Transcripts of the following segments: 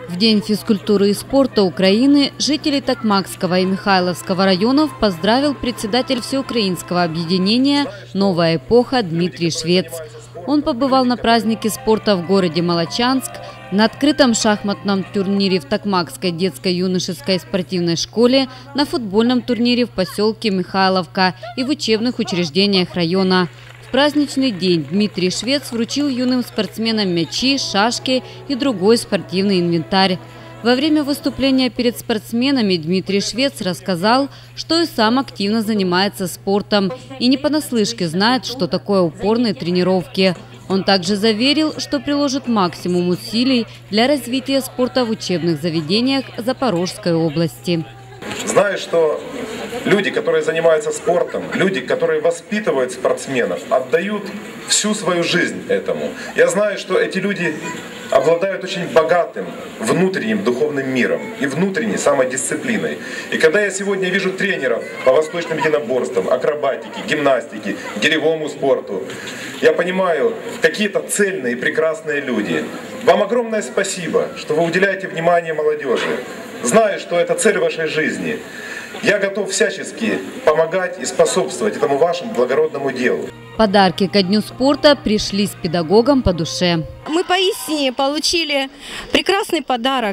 В День физкультуры и спорта Украины жителей Токмакского и Михайловского районов поздравил председатель Всеукраинского объединения «Новая эпоха» Дмитрий Швец. Он побывал на празднике спорта в городе Молочанск, на открытом шахматном турнире в Токмакской детско-юношеской спортивной школе, на футбольном турнире в поселке Михайловка и в учебных учреждениях района. В праздничный день Дмитрий Швец вручил юным спортсменам мячи, шашки и другой спортивный инвентарь. Во время выступления перед спортсменами Дмитрий Швец рассказал, что и сам активно занимается спортом и не понаслышке знает, что такое упорные тренировки. Он также заверил, что приложит максимум усилий для развития спорта в учебных заведениях Запорожской области. Знаю, что люди, которые занимаются спортом, люди, которые воспитывают спортсменов, отдают всю свою жизнь этому. Я знаю, что эти люди обладают очень богатым внутренним духовным миром и внутренней самодисциплиной. И когда я сегодня вижу тренеров по восточным единоборствам, акробатике, гимнастике, гиревому спорту, я понимаю, какие-то цельные и прекрасные люди. Вам огромное спасибо, что вы уделяете внимание молодежи. Знаю, что это цель вашей жизни. Я готов всячески помогать и способствовать этому вашему благородному делу. Подарки ко Дню спорта пришли с педагогом по душе. Мы поистине получили прекрасный подарок.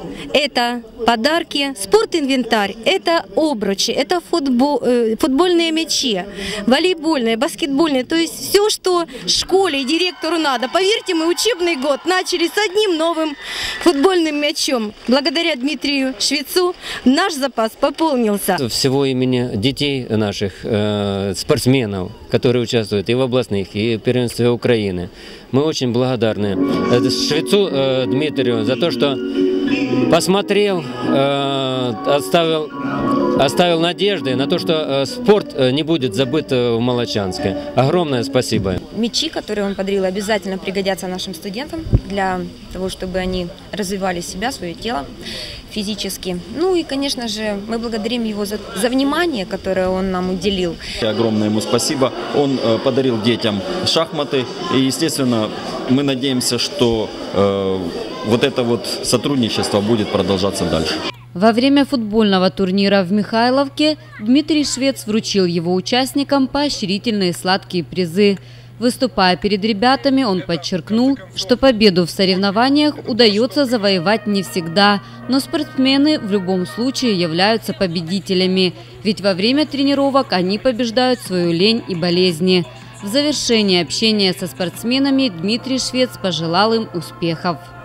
Это подарки, спортинвентарь, это обручи, это футбольные мячи, волейбольные, баскетбольные. То есть все, что школе и директору надо. Поверьте, мы учебный год начали с одним новым футбольным мячом. Благодаря Дмитрию Швецу наш запас пополнился. Всего имени детей наших, спортсменов, которые участвуют и в областных, и в первенстве Украины. Мы очень благодарны Швецу Дмитрию за то, что посмотрел, оставил надежды на то, что спорт не будет забыт в Молочанске. Огромное спасибо. Мячи, которые он подарил, обязательно пригодятся нашим студентам для того, чтобы они развивали себя, свое тело физически. Ну и, конечно же, мы благодарим его за внимание, которое он нам уделил. Огромное ему спасибо. Он подарил детям шахматы. И, естественно, мы надеемся, что вот это вот сотрудничество будет продолжаться дальше. Во время футбольного турнира в Михайловке Дмитрий Швец вручил его участникам поощрительные сладкие призы. Выступая перед ребятами, он подчеркнул, что победу в соревнованиях удается завоевать не всегда, но спортсмены в любом случае являются победителями, ведь во время тренировок они побеждают свою лень и болезни. В завершении общения со спортсменами Дмитрий Швец пожелал им успехов.